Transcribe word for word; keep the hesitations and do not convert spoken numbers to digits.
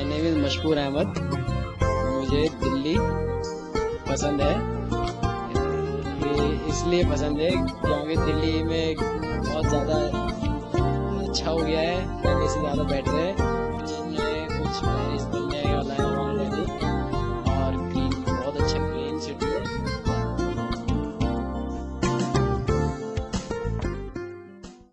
My name is Mashkoor Ahmad. मुझे दिल्ली पसंद है। ये इसलिए पसंद है क्योंकि दिल्ली में बहुत ज़्यादा अच्छा हो गया है, पहले से ज़्यादा बेटर है।